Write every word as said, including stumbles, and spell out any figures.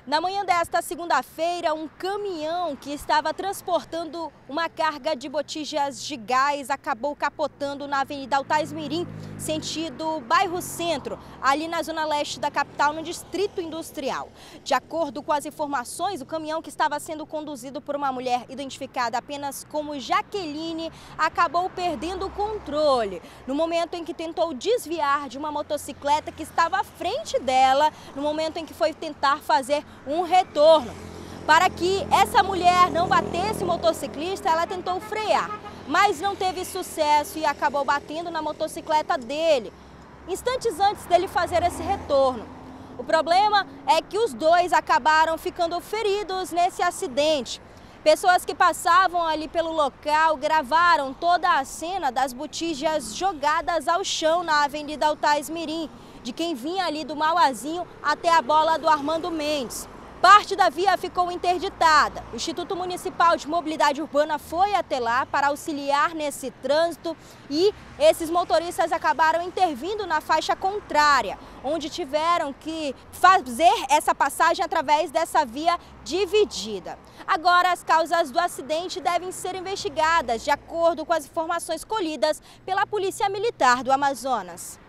Na manhã desta segunda-feira, um caminhão que estava transportando uma carga de botijas de gás acabou capotando na Avenida Altais Mirim, sentido bairro Centro, ali na zona leste da capital, no Distrito Industrial. De acordo com as informações, o caminhão, que estava sendo conduzido por uma mulher identificada apenas como Jaqueline, acabou perdendo o controle no momento em que tentou desviar de uma motocicleta que estava à frente dela, no momento em que foi tentar fazer um retorno. Para que essa mulher não batesse o motociclista, ela tentou frear, mas não teve sucesso e acabou batendo na motocicleta dele, instantes antes dele fazer esse retorno. O problema é que os dois acabaram ficando feridos nesse acidente. Pessoas que passavam ali pelo local gravaram toda a cena das botijas jogadas ao chão na Avenida Altais Mirim, de quem vinha ali do Mauazinho até a bola do Armando Mendes. Parte da via ficou interditada. O Instituto Municipal de Mobilidade Urbana foi até lá para auxiliar nesse trânsito e esses motoristas acabaram intervindo na faixa contrária, onde tiveram que fazer essa passagem através dessa via dividida. Agora, as causas do acidente devem ser investigadas, de acordo com as informações colhidas pela Polícia Militar do Amazonas.